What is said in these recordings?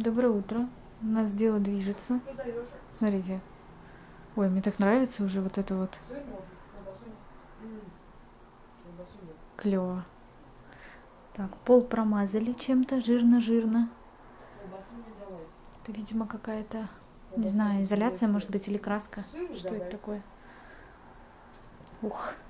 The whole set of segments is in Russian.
Доброе утро. У нас дело движется. Смотрите. Ой, мне так нравится уже вот это вот. Клево. Так, пол промазали чем-то, жирно-жирно. Это, видимо, какая-то, не знаю, изоляция, может быть, или краска. Что это такое? Ух.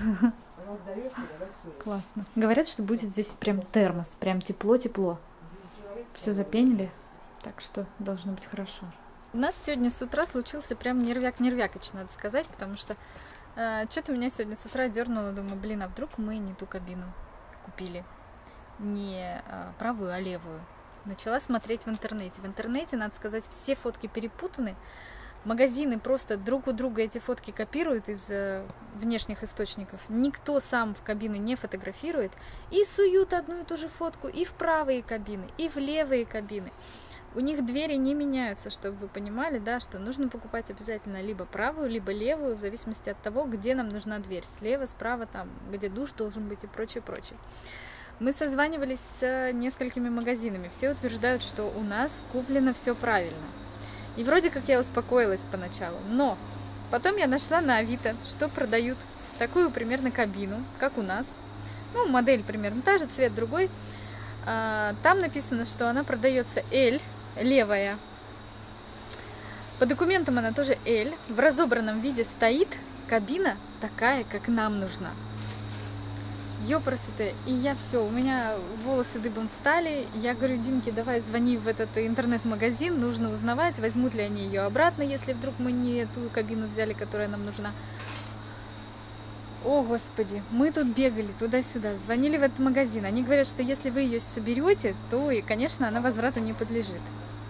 Классно. Говорят, что будет здесь прям термос, прям тепло-тепло. Все запенили, так что должно быть хорошо. У нас сегодня с утра случился прям нервяк-нервякоч, надо сказать, потому что что-то меня сегодня с утра дернуло, думаю, блин, а вдруг мы не ту кабину купили, не правую, а левую. Начала смотреть в интернете. В интернете, надо сказать, все фотки перепутаны. Магазины просто друг у друга эти фотки копируют из внешних источников. Никто сам в кабины не фотографирует. И суют одну и ту же фотку и в правые кабины, и в левые кабины. У них двери не меняются, чтобы вы понимали, да, что нужно покупать обязательно либо правую, либо левую, в зависимости от того, где нам нужна дверь. Слева, справа, там, где душ должен быть и прочее, прочее. Мы созванивались с несколькими магазинами. Все утверждают, что у нас куплено все правильно. И вроде как я успокоилась поначалу, но потом я нашла на Авито, что продают такую примерно кабину, как у нас. Ну, модель примерно та же, цвет другой. Там написано, что она продается L, левая. По документам она тоже L. В разобранном виде стоит кабина такая, как нам нужна. Ёпросоте, и я все, у меня волосы дыбом встали, я говорю, Димке, давай звони в этот интернет-магазин, нужно узнавать, возьмут ли они ее обратно, если вдруг мы не ту кабину взяли, которая нам нужна. О, Господи, мы тут бегали туда-сюда, звонили в этот магазин, они говорят, что если вы ее соберете, то, и, конечно, она возврату не подлежит.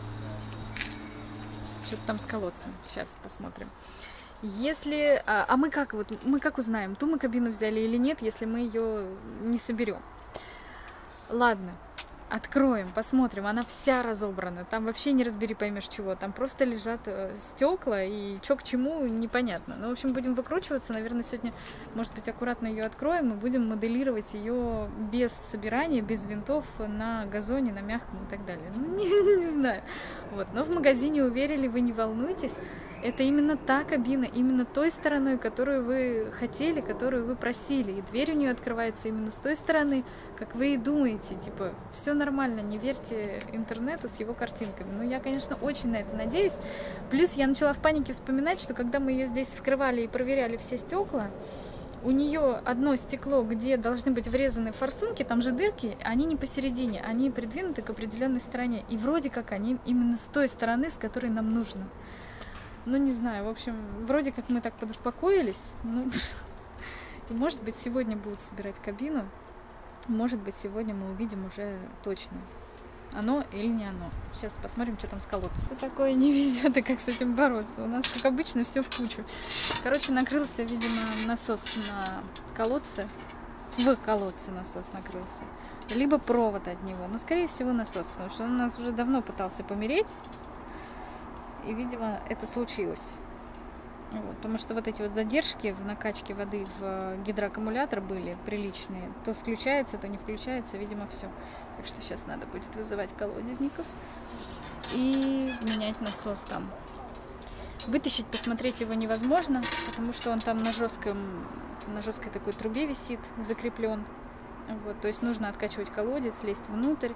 Что-то там с колодцем, сейчас посмотрим. Если, мы как узнаем, ту мы кабину взяли или нет, если мы ее не соберем? Ладно, откроем, посмотрим, она вся разобрана, там вообще не разбери поймешь чего, там просто лежат стекла и что к чему непонятно. Ну, в общем, будем выкручиваться, наверное, сегодня, может быть, аккуратно ее откроем и будем моделировать ее без собирания, без винтов на газоне, на мягком и так далее. Ну, не знаю. Вот. Но в магазине уверили, вы не волнуйтесь. Это именно та кабина, именно той стороной, которую вы хотели, которую вы просили. И дверь у нее открывается именно с той стороны, как вы и думаете. Типа, все нормально, не верьте интернету с его картинками. Но я, конечно, очень на это надеюсь. Плюс я начала в панике вспоминать, что когда мы ее здесь вскрывали и проверяли все стекла, у нее одно стекло, где должны быть врезаны форсунки, там же дырки, они не посередине, они придвинуты к определенной стороне. И вроде как они именно с той стороны, с которой нам нужно. Ну, не знаю, в общем, вроде как мы так подуспокоились. Ну, и, может быть, сегодня будут собирать кабину. Может быть, сегодня мы увидим уже точно, оно или не оно. Сейчас посмотрим, что там с колодцем. Что такое не везет и как с этим бороться. У нас, как обычно, все в кучу. Короче, накрылся, видимо, насос на колодце. В колодце насос накрылся. Либо провод от него. Но, скорее всего, насос, потому что он у нас уже давно пытался помереть. И, видимо, это случилось. Вот, потому что вот эти вот задержки в накачке воды в гидроаккумулятор были приличные. То включается, то не включается, видимо, все. Так что сейчас надо будет вызывать колодезников и менять насос там. Вытащить, посмотреть его невозможно, потому что он там на жесткой такой трубе висит, закреплен. Вот, то есть нужно откачивать колодец, лезть внутрь.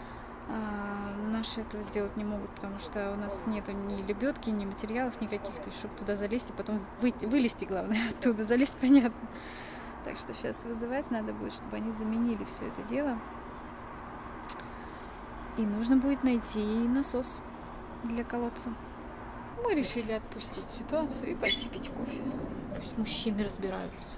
Наши этого сделать не могут, потому что у нас нету ни лебедки, ни материалов никаких, то есть, чтобы туда залезть и потом вылезти, главное, оттуда залезть, понятно. Так что сейчас вызывать надо будет, чтобы они заменили все это дело. И нужно будет найти насос для колодца. Мы решили отпустить ситуацию и пойти пить кофе. Пусть мужчины разбираются.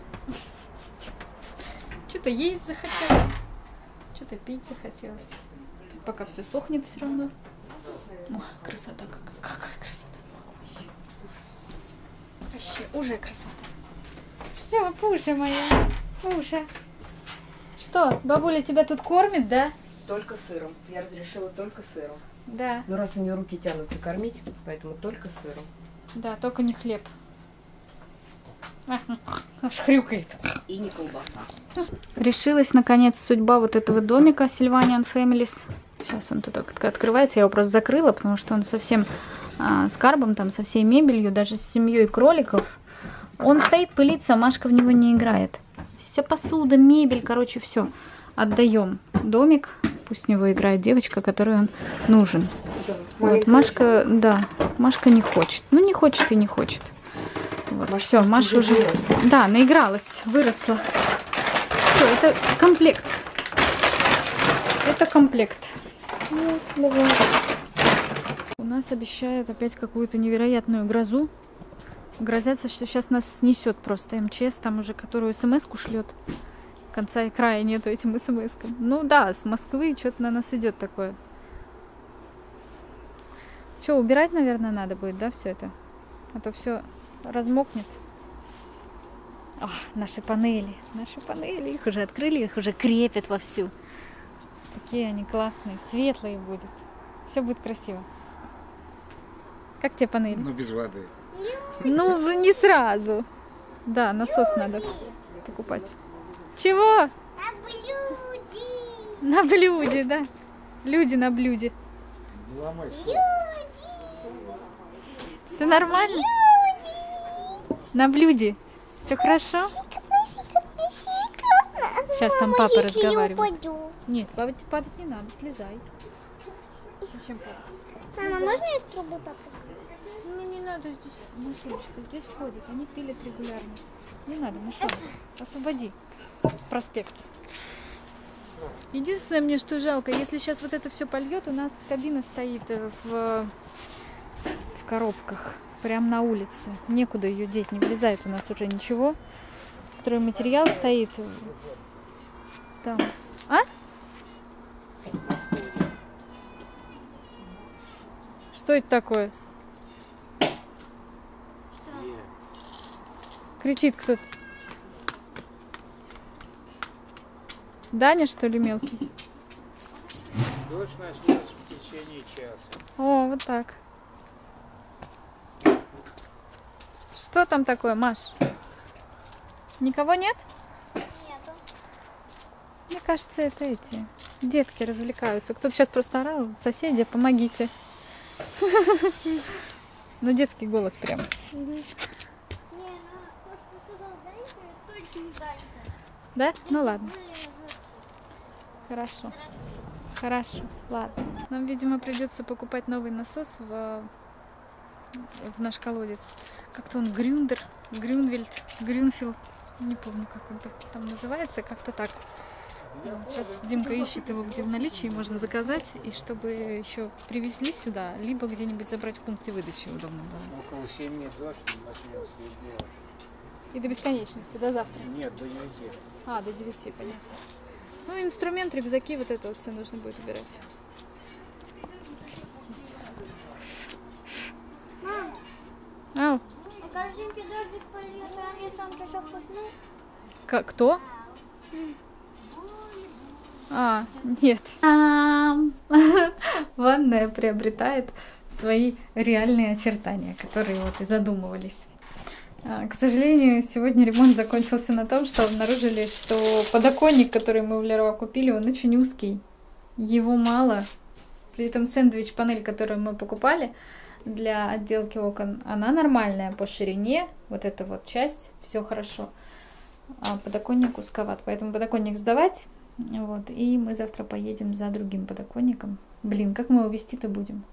Что-то есть захотелось, что-то пить захотелось. Пока все сохнет все равно. О, красота какая красота. Вообще, уже красота. Все, Пуша моя, Пуша. Что, бабуля тебя тут кормит, да? Только сыром. Я разрешила только сыром. Да. Но раз у нее руки тянутся кормить, поэтому только сыром. Да, только не хлеб. Аж хрюкает. И не колбаса. Решилась, наконец, судьба вот этого домика Sylvanian Families. Сейчас он тут только открывается. Я его просто закрыла, потому что он совсем с карбом, там, со всей мебелью, даже с семьей кроликов. Он стоит, пылится, Машка в него не играет. Здесь вся посуда, мебель, короче, все. Отдаем домик. Пусть в него играет девочка, которой он нужен. Да, Вот, Машка, да, Машка не хочет. Ну, не хочет и не хочет. Вот, все, Маша уже... выросла. Да, наигралась, выросла. Все, это комплект. Это комплект. У нас обещают опять какую-то невероятную грозу. Грозятся, что сейчас нас снесет просто МЧС, там уже которую смс-ку шлет. Конца и края нету этим смс-кам. Ну да, с Москвы что-то на нас идет такое. Что, убирать, наверное, надо будет, да, все это? А то все размокнет. О, наши панели, их уже открыли, их уже крепят вовсю. Такие они классные, светлые будет. Все будет красиво. Как тебе панели? Но без воды. Ну, не сразу. Да, насос надо покупать. Чего? На блюде, да. Люди на блюде. Не ломай. Все нормально? На блюде. Все хорошо? Сейчас там папа разговаривает. Нет, падать не надо, слезай. Зачем падать? Мама, можно я спробую папу? Ну не надо здесь, Машулечка, здесь ходят, они пилят регулярно. Не надо, Машуль, освободи проспект. Единственное мне, что жалко, если сейчас вот это все польет, у нас кабина стоит в коробках, прямо на улице. Некуда ее деть, не влезает у нас уже ничего. Стройматериал стоит там. А? Что это такое? Кричит кто-то. Даня, что ли, мелкий? Дождь начнется в течение часа. О, вот так. Что там такое, Маш? Никого нет? Нету. Мне кажется, это эти детки развлекаются. Кто-то сейчас просто орал. Соседи, помогите. Ну, детский голос прям. Не, она просто сказала, дай-ка, точно не дай-ка. Да? Ну ладно. Более жестко. Хорошо. Хорошо. Ладно. Нам, видимо, придется покупать новый насос в наш колодец. Как-то он Грюндер, Грюнвельд, Грюнфилд. Не помню, как он там называется. Как-то так. Вот, сейчас Димка ищет его, где в наличии можно заказать, и чтобы еще привезли сюда, либо где-нибудь забрать в пункте выдачи удобно было. Около 7 дождь начнется и днем. И до бесконечности, до завтра. Нет, до 9. А, до 9, понятно. Ну, инструмент, рюкзаки, вот это вот все нужно будет убирать. Здесь. Мам, Ау, а картинки дождик польет, а они там что вкусные? кто? А, нет. Ванная приобретает свои реальные очертания, которые вот и задумывались. К сожалению, сегодня ремонт закончился на том, что обнаружили, что подоконник, который мы в Леруа купили, он очень узкий. Его мало. При этом сэндвич-панель, которую мы покупали для отделки окон, она нормальная по ширине. Вот эта вот часть, все хорошо. А подоконник узковат. Поэтому подоконник сдавать. Вот. И мы завтра поедем за другим подоконником. Блин, как мы его вести-то будем?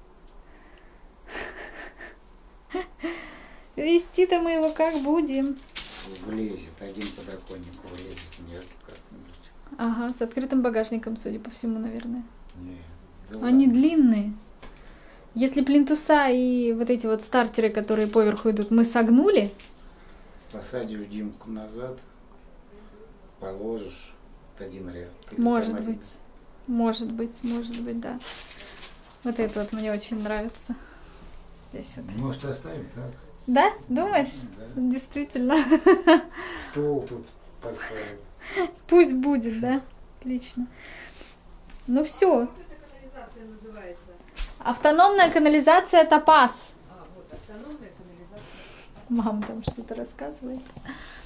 Вести-то мы его как будем? Влезет, один подоконник влезет, нет как-нибудь. Ага, с открытым багажником, судя по всему, наверное. Нет. Да Они ладно. длинные. Если плинтуса и вот эти вот стартеры, которые поверху идут, мы согнули, Посадишь Димку назад, положишь один ряд. Или может там один. быть, может быть, да. Вот это вот мне очень нравится. Здесь вот. Может оставим так? Да? Думаешь? Да. Действительно. Стол тут поставим. Пусть будет, да? Отлично. Ну все. Как эта канализация называется? Автономная канализация Топаз. А, вот, автономная канализация. Мама там что-то рассказывает.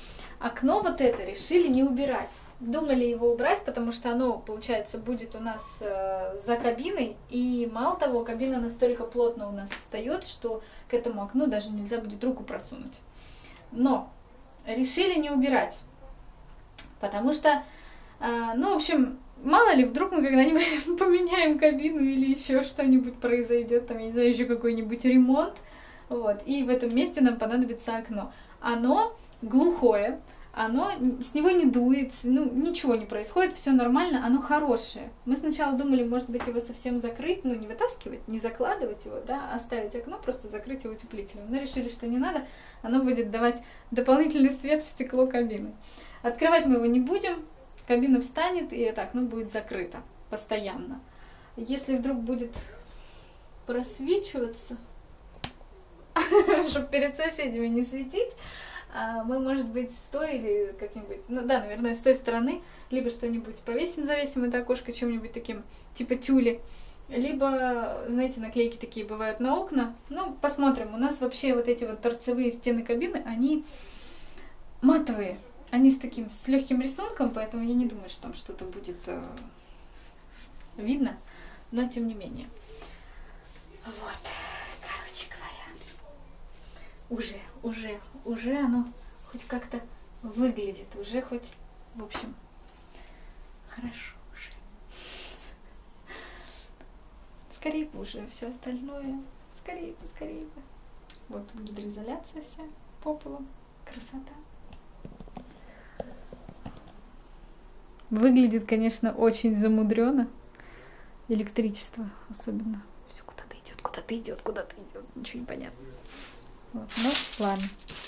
окно вот это решили не убирать. Думали его убрать, потому что оно, получается, будет у нас за кабиной. И мало того, кабина настолько плотно у нас встает, что к этому окну даже нельзя будет руку просунуть. Но решили не убирать, потому что, ну, в общем, мало ли, вдруг мы когда-нибудь поменяем кабину или еще что-нибудь произойдет, там, я не знаю, еще какой-нибудь ремонт, вот, и в этом месте нам понадобится окно. Оно глухое, оно, с него не дует, ну, ничего не происходит, все нормально, оно хорошее. Мы сначала думали, может быть, его совсем закрыть, ну, не вытаскивать, не закладывать его, да, оставить окно, просто закрыть его утеплителем. Но решили, что не надо, оно будет давать дополнительный свет в стекло кабины. Открывать мы его не будем, кабина встанет, и это окно будет закрыто постоянно. Если вдруг будет просвечиваться, чтобы перед соседями не светить, мы, может быть, с той или как-нибудь, ну да, наверное, с той стороны, либо что-нибудь повесим, завесим это окошко чем-нибудь таким, типа тюли, либо, знаете, наклейки такие бывают на окна. Ну, посмотрим. У нас вообще вот эти вот торцевые стены кабины, они матовые, они с легким рисунком, поэтому я не думаю, что там что-то будет видно, но тем не менее. Вот, короче говоря, уже оно хоть как-то выглядит, уже хоть, в общем, хорошо уже. Скорее бы уже все остальное, скорее бы. Вот тут гидроизоляция вся по полу, красота. Выглядит, конечно, очень замудренно. Электричество особенно. Все куда-то идет, ничего не понятно. Вот, ну, ладно.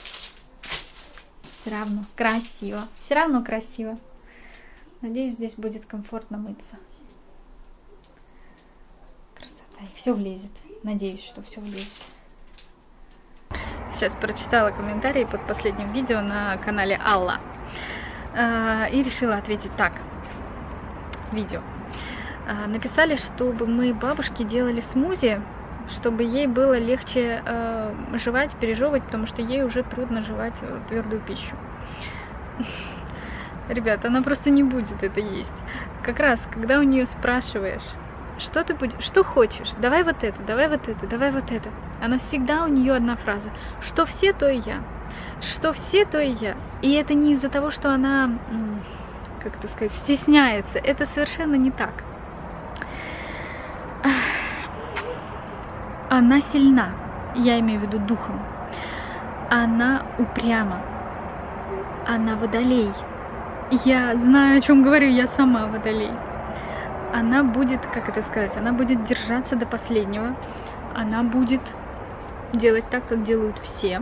Все равно красиво. Надеюсь, здесь будет комфортно мыться. Красота. И все влезет. Надеюсь, что все влезет. Сейчас прочитала комментарии под последним видео на канале Алла. И решила ответить так. Видео. Написали, чтобы мы бабушке делали смузи, чтобы ей было легче жевать, пережевывать, потому что ей уже трудно жевать твердую пищу. Ребят, она просто не будет это есть. Как раз, когда у нее спрашиваешь, что ты будешь, что хочешь, давай вот это, давай вот это, давай вот это. Она всегда, у нее одна фраза: что все, то и я. Что все, то и я. И это не из-за того, что она, как это сказать, стесняется. Это совершенно не так. Она сильна, я имею в виду духом. Она упряма. Она водолей. Я знаю, о чем говорю, я сама водолей. Она будет, как это сказать, она будет держаться до последнего. Она будет делать так, как делают все.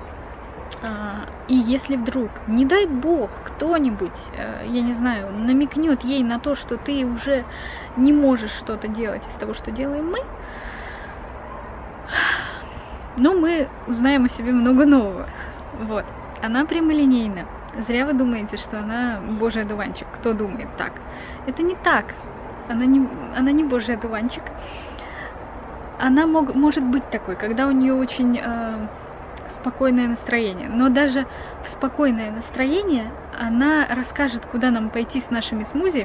И если вдруг, не дай бог, кто-нибудь, я не знаю, намекнет ей на то, что ты уже не можешь что-то делать из того, что делаем мы, но мы узнаем о себе много нового. Вот. Она прямолинейна. Зря вы думаете, что она божий одуванчик. Кто думает так? Это не так. Она не божий одуванчик. Она может быть такой, когда у нее очень спокойное настроение. Но даже в спокойное настроение она расскажет, куда нам пойти с нашими смузи,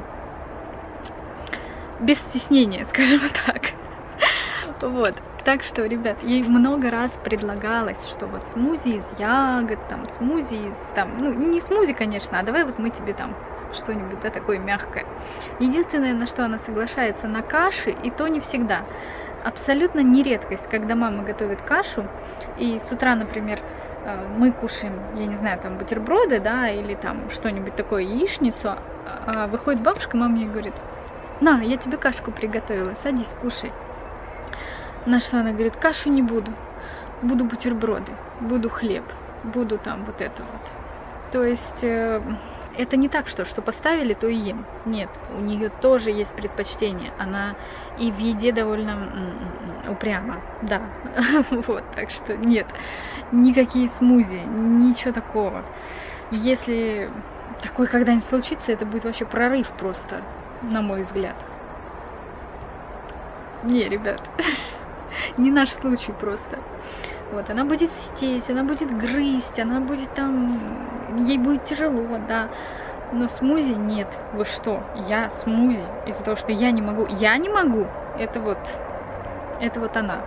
без стеснения, скажем так. Вот. Так что, ребят, ей много раз предлагалось, что вот смузи из ягод, там, смузи из, там, ну, не смузи, конечно, а давай вот мы тебе там что-нибудь, да, такое мягкое. Единственное, на что она соглашается, на каши, и то не всегда. Абсолютно не редкость, когда мама готовит кашу, и с утра, например, мы кушаем, я не знаю, там, бутерброды, да, или там что-нибудь такое, яичницу, а выходит бабушка, мама ей говорит: на, я тебе кашку приготовила, садись, кушай. На что она говорит: кашу не буду, буду бутерброды, буду хлеб, буду там вот это вот. То есть это не так, что поставили, то и ем. Нет, у нее тоже есть предпочтение. Она и в еде довольно упряма, да. Вот, так что нет, никакие смузи, ничего такого. Если такое когда-нибудь случится, это будет вообще прорыв просто, на мой взгляд. Не, ребят. Не наш случай просто. Вот, она будет сидеть, она будет грызть, она будет там, ей будет тяжело, да. Но смузи нет. Вы что? Я смузи. Из-за того, что я не могу. Я не могу. Это вот она.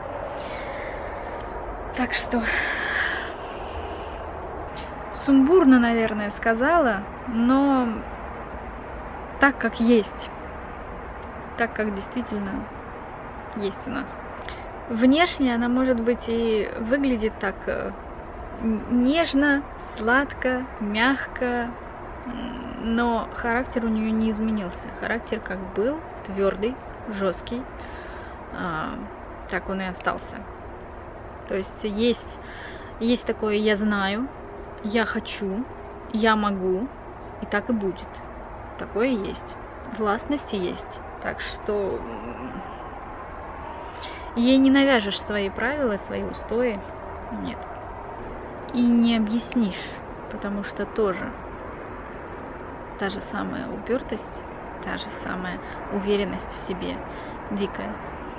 Так что сумбурно, наверное, сказала, но так, как есть. Так, как действительно есть у нас. Внешне она, может быть, и выглядит так нежно, сладко, мягко, но характер у нее не изменился. Характер как был, твердый, жесткий, так он и остался. То есть есть такое «я знаю», «я хочу», «я могу», и так и будет. Такое есть. Властность есть. Так что ей не навяжешь свои правила, свои устои. Нет. И не объяснишь, потому что тоже та же самая упертость, та же самая уверенность в себе дикая.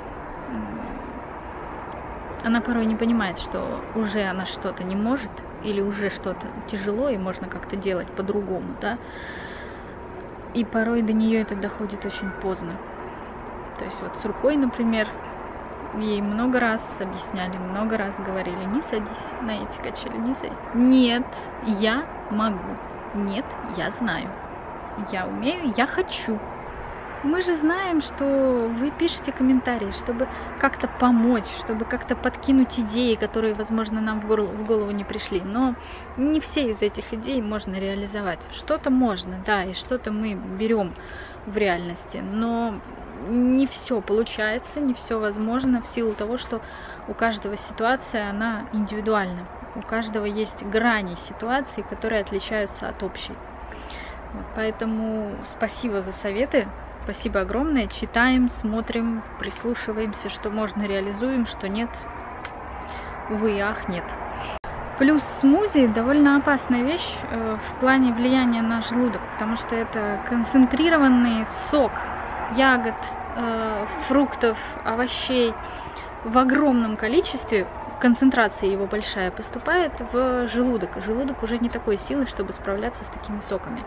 Она порой не понимает, что уже она что-то не может, или уже что-то тяжело, и можно как-то делать по-другому, да. И порой до нее это доходит очень поздно. То есть вот с рукой, например, ей много раз объясняли, много раз говорили: не садись на эти качели, не садись. Нет, я могу. Нет, я знаю. Я умею, я хочу. Мы же знаем, что вы пишете комментарии, чтобы как-то помочь, чтобы как-то подкинуть идеи, которые, возможно, нам в голову не пришли. Но не все из этих идей можно реализовать. Что-то можно, да, и что-то мы берем в реальности. Но не все получается, не все возможно в силу того, что у каждого ситуация, она индивидуальна. У каждого есть грани ситуации, которые отличаются от общей. Вот, поэтому спасибо за советы. Спасибо огромное. Читаем, смотрим, прислушиваемся, что можно, реализуем, что нет. Увы и ах, нет. Плюс смузи довольно опасная вещь в плане влияния на желудок, потому что это концентрированный сок ягод, фруктов, овощей в огромном количестве. Концентрация его большая поступает в желудок. Желудок уже не такой силы, чтобы справляться с такими соками.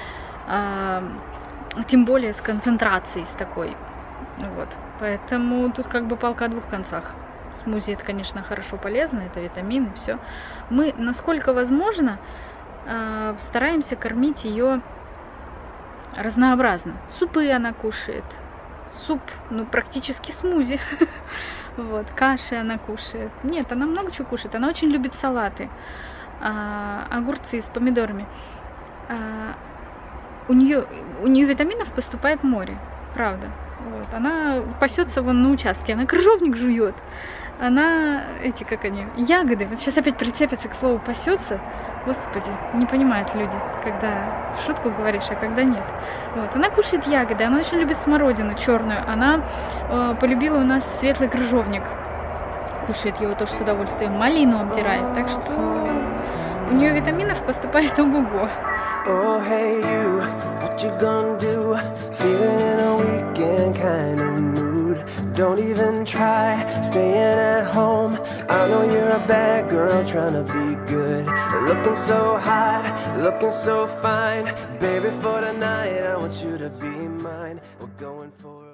Тем более с концентрацией с такой. Вот. Поэтому тут как бы палка о двух концах. Смузи это, конечно, хорошо, полезно, это витамины, все. Мы, насколько возможно, стараемся кормить ее разнообразно. Супы она кушает. Суп, ну, практически смузи. Вот, каши она кушает. Нет, она много чего кушает. Она очень любит салаты. Огурцы с помидорами. У нее витаминов поступает море, правда. Вот. Она пасется вон на участке, она крыжовник жует. Она, ягоды. Вот сейчас опять прицепится к слову пасется. Господи, не понимают люди, когда шутку говоришь, а когда нет. Вот. Она кушает ягоды, она очень любит смородину черную. Она полюбила у нас светлый крыжовник. Кушает его тоже с удовольствием. Малину обдирает. Так что у нее витаминов поступает ого-го. Oh, hey you, what you gonna do? Feeling in a weekend kind of mood. Don't even try staying at home. I know you're a bad girl trying to be good. Looking so hot, looking so fine. Baby, for tonight I want you to be mine. We're going for